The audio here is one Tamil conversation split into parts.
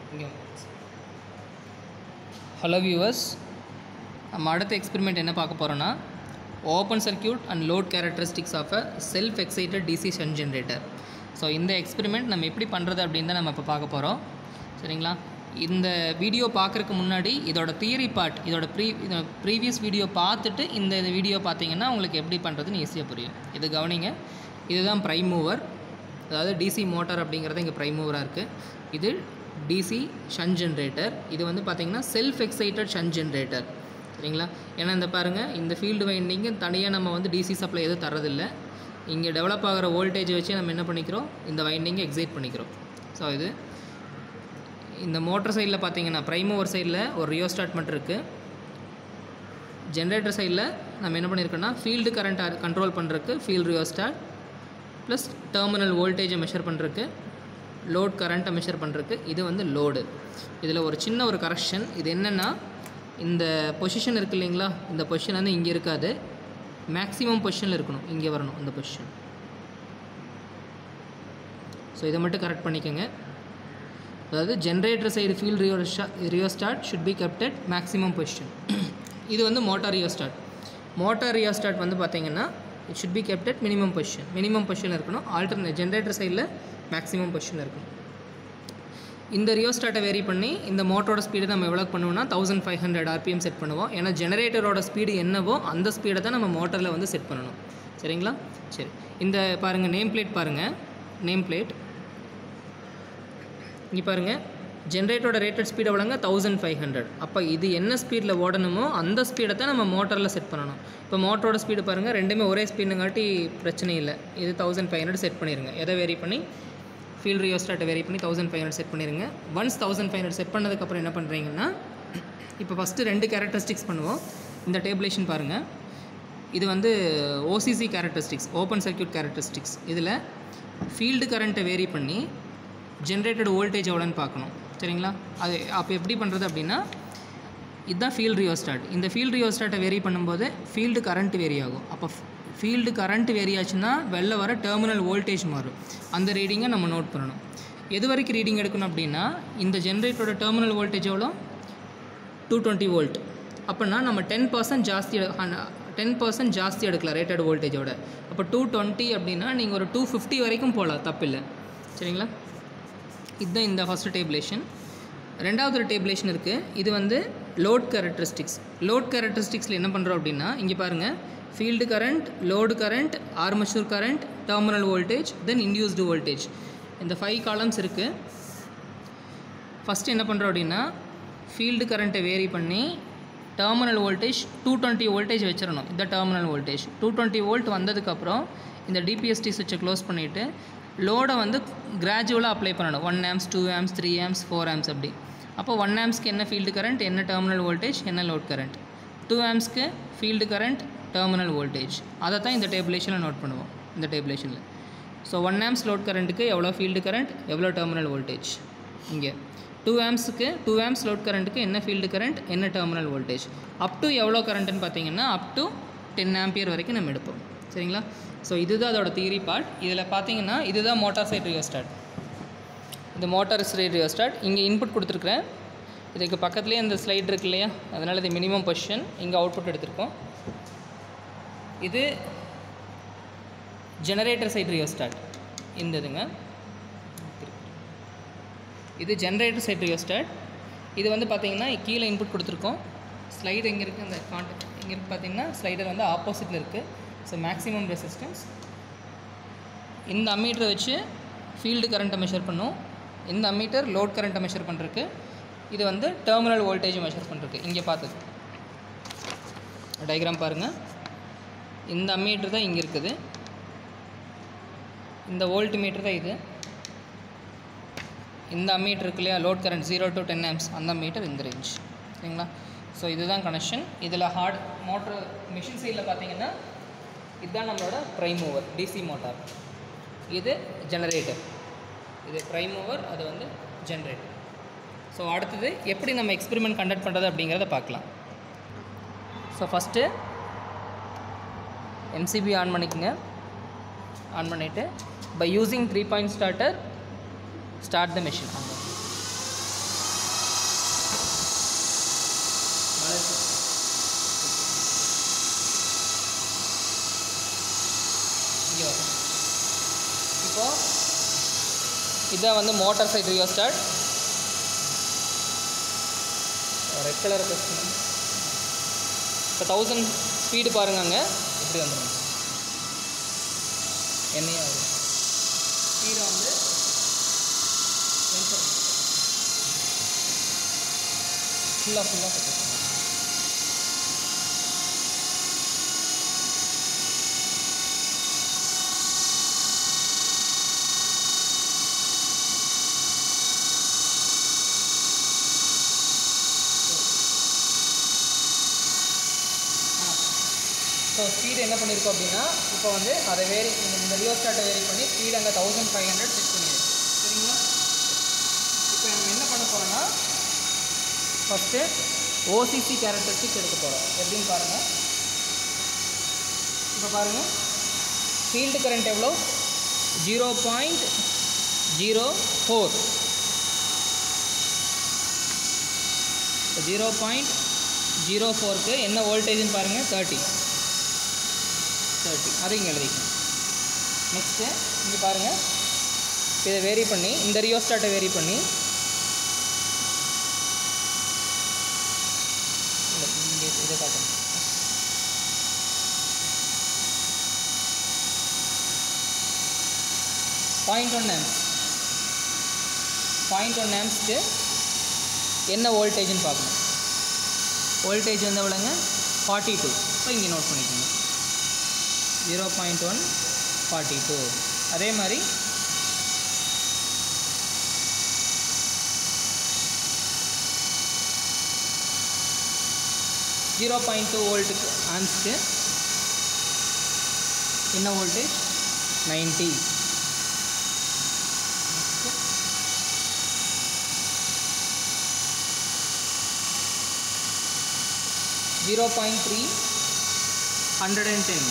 Hello viewers, நம்ம அடுத்த எக்ஸ்பெரிமெண்ட் என்ன பார்க்க போறோம்னா open circuit and load characteristics of a self excited DC shunt generator. So இந்த எக்ஸ்பெரிமெண்ட் நம்ம எப்படி பண்ணுறது அப்படின்னு தான் நம்ம இப்போ பார்க்க போகிறோம். சரிங்களா? இந்த வீடியோ பார்க்குறதுக்கு முன்னாடி இதோட தியரி பார்ட், இதோட ப்ரீவியஸ் வீடியோ பார்த்துட்டு இந்த வீடியோ பார்த்தீங்கன்னா உங்களுக்கு எப்படி பண்ணுறதுன்னு ஈஸியாக புரியும். இது கவனிங்க, இதுதான் ப்ரைம் மூவர், அதாவது டிசி மோட்டார் அப்படிங்கிறது இங்கே ப்ரைம் மூவராக இருக்குது. இது டிசி ஷன்ட் ஜென்ரேட்டர். இது வந்து பார்த்திங்கன்னா செல்ஃப் எக்ஸைட்டட் ஷன்ட் ஜென்ரேட்டர். சரிங்களா? ஏன்னா இந்த பாருங்கள், இந்த ஃபீல்டு வைண்டிங்கு தனியாக நம்ம வந்து டிசி சப்ளை எதுவும் தரதில்லை. இங்கே டெவலப் ஆகிற வோல்டேஜ் வச்சு நம்ம என்ன பண்ணிக்கிறோம், இந்த வைண்டிங்கை எக்ஸைட் பண்ணிக்கிறோம். ஸோ இது இந்த மோட்டர் சைடில் பார்த்தீங்கன்னா ப்ரைம் மூவர் சைடில் ஒரு ரியோஸ்டாட் மட்டும் இருக்குது. ஜென்ரேட்டர் சைடில் நம்ம என்ன பண்ணியிருக்கோன்னா ஃபீல்டு கரண்ட் கண்ட்ரோல் பண்ணுறதுக்கு ஃபீல்டு ரியோஸ்டாட் ப்ளஸ் டெர்மினல் வோல்டேஜை மெஷர் பண்ணுறதுக்கு லோட் கரண்ட்டை மெஷர் பண்ணுறதுக்கு இது வந்து லோடு. இதில் ஒரு சின்ன ஒரு கரெக்ஷன், இது என்னென்னா இந்த பொசிஷன் இருக்குது இல்லைங்களா, இந்த பொசிஷன் வந்து இங்கே இருக்காது, மேக்ஸிமம் பொசிஷனில் இருக்கணும், இங்கே வரணும் இந்த பொசிஷன். ஸோ இதை மட்டும் கரெக்ட் பண்ணிக்கோங்க. அதாவது generator side field rheostat should be kept at maximum position. இது வந்து மோட்டார் ரியோஸ்டாட். மோட்டார் ரியோஸ்டாட் வந்து பார்த்திங்கன்னா it should be kept at minimum position. Minimum position இருக்கணும். ஆல்டர்னேட் ஜென்ரேட்டர் சைடில் மேக்ஸிமம் பொசிஷன் இருக்கணும். இந்த ரியோஸ்டாட்டை வேரி பண்ணி இந்த மோட்டரோட ஸ்பீடு நம்ம எவ்வளோ பண்ணுவோம்னா 1500 RPM செட் பண்ணுவோம். ஏன்னா ஜெனரேட்டரோட ஸ்பீடு என்னவோ அந்த ஸ்பீடை தான் நம்ம மோட்டரில் வந்து செட் பண்ணணும். சரிங்களா? சரி, இந்த பாருங்கள் நேம் பிளேட் பாருங்கள், நேம் பிளேட் இங்கே பாருங்கள், ஜென்ரேட்டரோட ரேட்டட் ஸ்பீடு எவ்வளோங்க 1500. அப்போ இது என்ன ஸ்பீடில் ஓடணுமோ அந்த ஸ்பீடை தான் நம்ம மோட்டரில் செட் பண்ணணும். இப்போ மோட்டரோட ஸ்பீடு பாருங்கள், ரெண்டுமே ஒரே ஸ்பீடுங்காட்டி பிரச்சனை இல்லை. இது 1500 செட் பண்ணிடுங்க. எதை வேரி பண்ணி ஃபீல்டு ரியோஸ்டாட்டை வேரி பண்ணி 1500 செட் பண்ணிடுங்க. ஒன்ஸ் 1500 செட் பண்ணதுக்கப்புறம் என்ன பண்ணுறீங்கன்னா, இப்போ ஃபஸ்ட்டு 2 கேரக்டரிஸ்டிக்ஸ் பண்ணுவோம். இந்த டேபிளேஷன் பாருங்கள், இது வந்து OCC characteristics, open circuit characteristics. இதில் ஃபீல்டு கரண்ட்டை வேரி பண்ணி ஜென்ரேட்டட் வோல்டேஜ் எவ்வளோன்னு பார்க்கணும். சரிங்களா? அது அப்போ எப்படி பண்ணுறது அப்படின்னா, இதுதான் ஃபீல்டு ரியோஸ்டாட். இந்த ஃபீல்டு ரியோஸ்டாட்டை வேரி பண்ணும்போது ஃபீல்டு கரண்ட் வேரி ஆகும். அப்போ ஃபீல்டு கரண்ட் வேரி ஆச்சுன்னா வெளில வர டெர்மினல் வோல்டேஜ் மாறும். அந்த ரீடிங்கை நம்ம நோட் பண்ணணும். எது வரைக்கும் ரீடிங் எடுக்கணும் அப்படின்னா, இந்த ஜென்ரேட்டரோட டெர்மினல் வோல்டேஜ் எவ்வளோ 220 வோல்ட். அப்படின்னா நம்ம 10% ஜாஸ்தி எடுக்கலாம் ரேட்டட் வோல்டேஜோட. அப்போ 220 அப்படின்னா நீங்கள் ஒரு 250 வரைக்கும் போகலாம், தப்பில்லை. சரிங்களா? இதுதான் இந்த ஃபஸ்ட்டு டேபிளேஷன். ரெண்டாவது ஒரு டேபிளேஷன் இருக்குது, இது வந்து லோட் கேரக்டரிஸ்டிக்ஸ். லோட் கேரக்டரிஸ்டிக்ஸில் என்ன பண்ணுறோம் அப்படின்னா, இங்கே பாருங்கள், field current, load current, armature current, terminal voltage, then induced voltage, இந்த 5 காலம்ஸ் இருக்குது. ஃபஸ்ட்டு என்ன பண்ணுறோம் அப்படின்னா, ஃபீல்டு கரண்ட்டை வேரி பண்ணி டெர்மினல் வோல்டேஜ் 220 வோல்டேஜ் வச்சிடணும். இந்த டெர்மினல் வோல்டேஜ் 220 வோல்ட் வந்ததுக்கப்புறம் இந்த டிபிஎஸ்டி சுவிட்சை க்ளோஸ் பண்ணிவிட்டு லோடை வந்து கிராஜுவலாக அப்ளை பண்ணணும். 1 amps, 2 amps, 3 amps, 4 amps அப்படி. அப்போ 1 ampsக்கு என்ன ஃபீல்டு கரண்ட், என்ன டெர்மினல் வோல்டேஜ், என்ன லோட் கரண்ட். 2 ampsக்கு ஃபீல்டு கரண்ட், டெர்மினல் வோல்டேஜ். அதை தான் இந்த டேபிளேஷனில் நோட் பண்ணுவோம். இந்த டேபிளேஷனில் ஸோ 1 amps லோட் கரண்ட்டுக்கு எவ்வளோ ஃபீல்டு கரண்ட், எவ்வளோ டெர்மினல் வோல்டேஜ். இங்கே 2 amps லோட் கரண்ட்டுக்கு என்ன ஃபீல்டு கரண்ட், என்ன டெர்மினல் வோல்டேஜ். அப் டு எவ்வளோ கரண்ட்டுன்னு பார்த்தீங்கன்னா அப் டு 10 ampere வரைக்கும் நம்ம எடுப்போம். சரிங்களா? ஸோ இதுதான் அதோட தியரி பார்ட். இதில் பார்த்தீங்கன்னா இதுதான் மோட்டார் சைட் ரியோஸ்டாட். இந்த மோட்டார் சைட் ரியோஸ்டாட் இங்கே இன்புட் கொடுத்துருக்குறேன். இதுக்கு பக்கத்துலேயே இந்த ஸ்லைட் இருக்கு இல்லையா, அதனால் இது மினிமம் பொசிஷன். இங்கே அவுட்புட் எடுத்திருக்கோம். இது ஜெனரேட்டர் சைட் ரியோஸ்டாட். இந்த இதுங்க, இது ஜெனரேட்டர் சைட் ரியோஸ்டாட். இது வந்து பார்த்திங்கன்னா கீழே இன்புட் கொடுத்துருக்கோம். ஸ்லைடு எங்கே இருக்குது, அந்த கான்டெக்ட் இங்கே இருக்குது பார்த்தீங்கன்னா, ஸ்லைடர் வந்து ஆப்போசிட்டில் இருக்குது. So maximum resistance. இந்த அம்மீட்டரை வச்சு ஃபீல்டு கரண்ட்டை மெஷர் பண்ணும். இந்த அம்மீட்டர் லோட் கரண்ட்டை மெஷர் பண்ணுறதுக்கு, இது வந்து டெர்மினல் வோல்டேஜை மெஷர் பண்ணுறதுக்கு. இங்கே பார்த்தது டயக்ராம் பாருங்கள், இந்த அம்மீட்டர் தான் இங்கே இருக்குது, இந்த வோல்ட் மீட்டர் தான் இது. இந்த அம்மீட்டர் இருக்கு இல்லையா, லோட் கரண்ட் 0 to 10 amps, அந்த அம்மீட்டர் இந்த ரேஞ்ச். சரிங்களா? ஸோ இதுதான் கனெக்ஷன். இதில் ஹார்ட் மோட்டர் மிஷின் சைடில் பார்த்தீங்கன்னா இதுதான் நம்மளோட ப்ரைம் மூவர் டிசி மோட்டார். இது ஜெனரேட்டர், இது ப்ரைம் மூவர், அது வந்து ஜெனரேட்டர். ஸோ அடுத்தது எப்படி நம்ம எக்ஸ்பெரிமெண்ட் கண்டக்ட் பண்ணுறது அப்படிங்கிறத பார்க்கலாம். ஸோ ஃபஸ்ட்டு எம்சிபி ஆன் பண்ணிக்கோங்க. ஆன் பண்ணிவிட்டு by using 3-point starter start the machine. இதுதான் வந்து motor side rheostat. Red colour இப்போ 1000 ஸ்பீடு பாருங்க. அங்கே இப்படி வந்துடும். என்னையா ஸ்பீடை வந்து ஃபுல்லாக ஸோ ஸ்பீடு என்ன பண்ணியிருக்கோம் அப்படின்னா, இப்போ வந்து அதை இந்த ரியோஸ்டாட்டை வேரி பண்ணி ஸ்பீடு அங்கே 1500 செட் பண்ணிடுது. சரிங்களா? இப்போ நம்ம என்ன பண்ண போகிறோம்னா, ஃபஸ்ட்டு ஓசிசி கேரக்டரிஸ்டிக்ஸ் எடுக்க போகிறோம். எப்படின்னு பாருங்கள். இப்போ பாருங்கள், ஃபீல்டு கரண்ட் எவ்வளோ? 0.04. 0.04க்கு என்ன வோல்டேஜ்னு பாருங்கள். 30. அதை இங்கே எழுதிக்கணும். நெக்ஸ்ட்டு இங்கே பாருங்கள், இதை வேரி பண்ணி இந்த ரியோஸ்டாட்டை வேரி பண்ணி இதை காட்டணும். 0.1 ஆம்ஸ்க்கு என்ன வோல்டேஜ்னு பார்க்கணும். வோல்டேஜ் வந்து எவ்வளோங்க? 42. இப்போ இங்கே நோட் பண்ணிக்கோங்க. 0.1 42. அதே மாதிரி 0.2 வோல்ட்டுக்கு ஆம்ஸ்க்கு என்ன வோல்டேஜ்? 90. 0.3 110.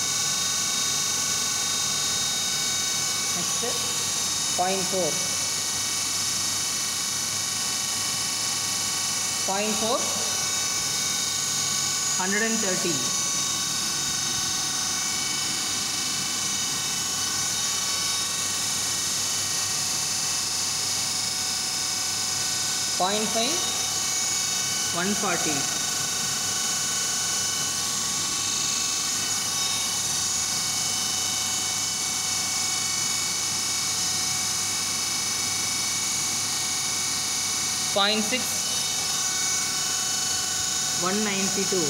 Next 0.4 130. 0.5 140. 0.6 192.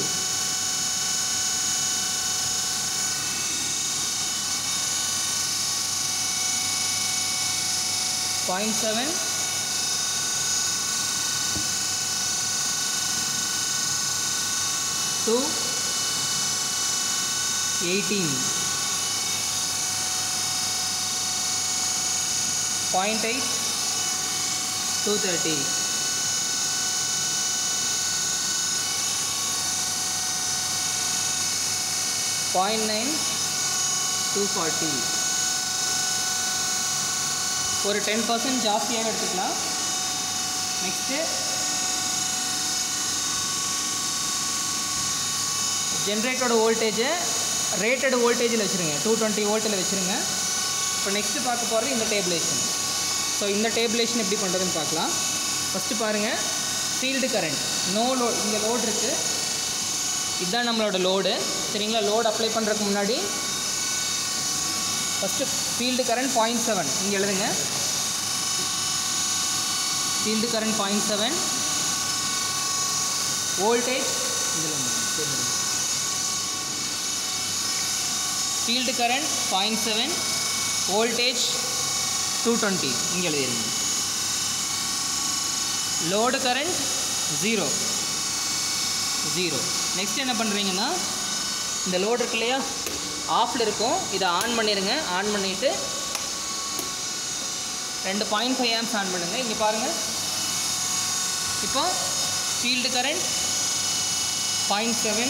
0.7 218. 0.8 230. 0.9 240. ஒரு 10% ஜாஸ்தியாக எடுத்துக்கலாம். நெக்ஸ்ட்டு ஜென்ரேட்டரோட வோல்டேஜை ரேட்டட் வோல்டேஜில் வச்சுருங்க. 220 வோல்ட்டில் வச்சுருங்க. இப்போ நெக்ஸ்ட்டு பார்க்க போகிறது இந்த டேபிளேஷன். ஸோ இந்த டேபிளேஷன் எப்படி பண்ணுறதுன்னு பார்க்கலாம். ஃபஸ்ட்டு பாருங்கள், ஃபீல்டு கரண்ட் இங்கே லோடு இருக்குது. இதுதான் நம்மளோட லோடு. சரிங்களா? லோடு அப்ளை பண்ணுறதுக்கு முன்னாடி ஃபஸ்ட்டு ஃபீல்டு கரண்ட் 0.7 இங்கே எழுதுங்க. ஃபீல்டு கரண்ட் 0.7, வோல்டேஜ் இதில் ஃபீல்டு கரண்ட் 0.7, வோல்டேஜ் 220 இங்கே எழுதிடுங்க. Load current 0. நெக்ஸ்ட் என்ன பண்ணுறீங்கன்னா, இந்த லோடு இருக்கு இல்லையா, ஆஃபில் இருக்கும், இதை ஆன் பண்ணிடுங்க. ஆன் பண்ணிவிட்டு 2.5 ஆம்ஸ் ஆன் பண்ணுங்கள். இங்கே பாருங்கள், இப்போ field current 0.7,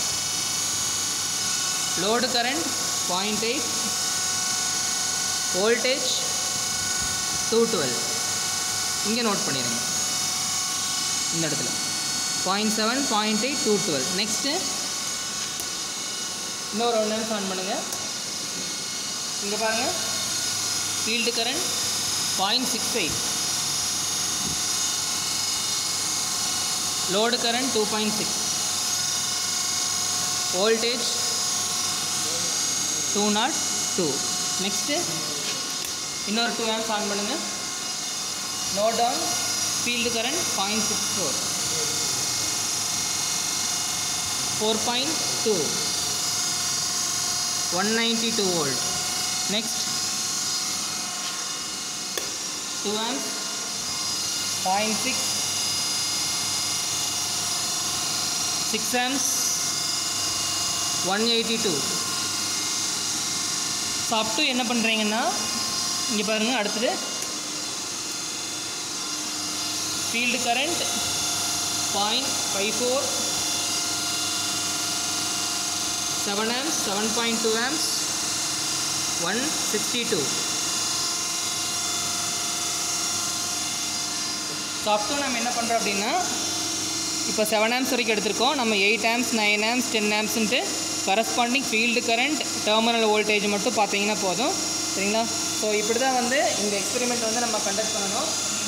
load current 0.8, voltage 212. இங்கே நோட் பண்ணிடுங்க இந்த இடத்துல 0.7, 0.8, 212. நெக்ஸ்ட்டு இன்னொரு 1 நிமிஷம் ஆன் பண்ணுங்கள். இங்கே பாருங்கள், field current 0.68. Load current 2.6. Voltage 202. Next இன்னொரு 2 amps ஆன் பண்ணுங்க. Note down field current 0.64. 4.2. 192 volt. Next 2 amps 0.6. 6 amps 182. So up to என்ன பண்ணுறீங்கன்னா இங்கே பாருங்கள், அடுத்தது field current 0.54. 7 amps 7.2 amps 162. So up to நம்ம என்ன பண்ணுறோம் அப்படின்னா இப்போ 7 amps வரைக்கும் எடுத்திருக்கோம். நம்ம 8 amps 9 amps 10 ampsன்ட்டு corresponding field current terminal voltage மட்டும் பார்த்தீங்கன்னா போதும். சரிங்களா? ஸோ இப்படி தான் வந்து இந்த எக்ஸ்பெரிமெண்ட் வந்து நம்ம கண்டக்ட் பண்ணணும்.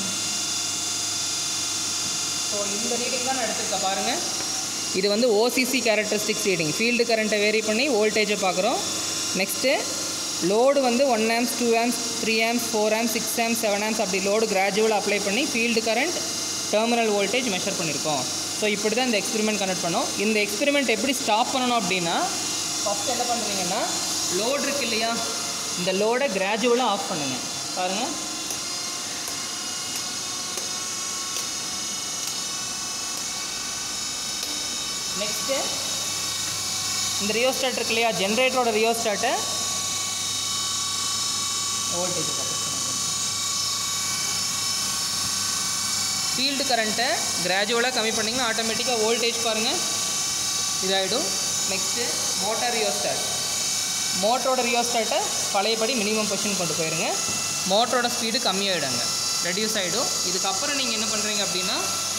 ஸோ இந்த ரீடிங் தான் நான் எடுத்துருக்கேன் பாருங்கள். இது வந்து ஓசிசி கேரக்டரிஸ்டிக்ஸ் ரீடிங். ஃபீல்டு கரண்ட்டை வேரி பண்ணி வோல்டேஜை பார்க்குறோம். நெக்ஸ்ட்டு லோடு வந்து 1 amps 2 amps 3 amps 4 amps 6 amps 7 amps அப்படி லோடு கிராஜுவலாக அப்ளை பண்ணி field current terminal voltage measure பண்ணியிருக்கோம். ஸோ இப்படி தான் இந்த எக்ஸ்பெரிமெண்ட் கண்டக்ட் பண்ணோம். இந்த எக்ஸ்பெரிமெண்ட் எப்படி ஸ்டாப் பண்ணணும் அப்படின்னா ஃபஸ்ட் என்ன பண்ணுறீங்கன்னா லோடு இருக்கு இல்லையா, இந்த லோடை கிராஜுவலாக ஆஃப் பண்ணுங்கள். பாருங்கள், நெக்ஸ்ட்டு இந்த ரியோஸ்டாட் இருக்கு இல்லையா, ஜென்ரேட்டரோட ரியோஸ்டாட்டை வோல்டேஜ் ஃபீல்டு கரண்ட்டை கிராஜுவலாக கம்மி பண்ணிங்கன்னா ஆட்டோமேட்டிக்காக வோல்டேஜ் பாருங்கள் இதாகிடும். நெக்ஸ்ட்டு மோட்டார் ரியோஸ்டாட், மோட்டரோட ரியோஸ்டாட்டை பழையபடி மினிமம் பொசிஷன் கொண்டு போயிருங்க. மோட்டரோட ஸ்பீடு கம்மியாகிடுங்க, ரெடியூஸ் ஆகிடும். இதுக்கப்புறம் நீங்கள் என்ன பண்ணுறீங்க அப்படின்னா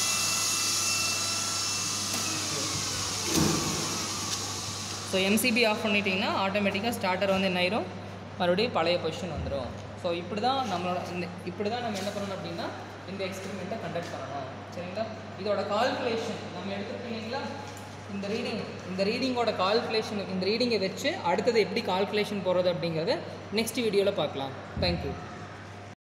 ஸோ எம்சிபி ஆஃப் பண்ணிட்டீங்கன்னா ஆட்டோமேட்டிக்காக ஸ்டார்டர் வந்து என்ன ஆயிரும், மறுபடியும் பழைய பொசிஷன் வந்துடும். ஸோ இப்படி தான் நம்மளோட இப்படி தான் நம்ம என்ன பண்ணணும் அப்படின்னா இந்த எக்ஸ்பெரிமெண்ட்டை கண்டக்ட் பண்ணணும். சரிங்களா? இதோட கால்குலேஷன் நம்ம எடுத்துக்கிட்டீங்களா, இந்த ரீடிங்கோட கால்குலேஷன், இந்த ரீடிங்கை வச்சு அடுத்தது எப்படி கால்குலேஷன் போகிறது அப்படிங்கிறத நெக்ஸ்ட் வீடியோவில் பார்க்கலாம். தேங்க்யூ.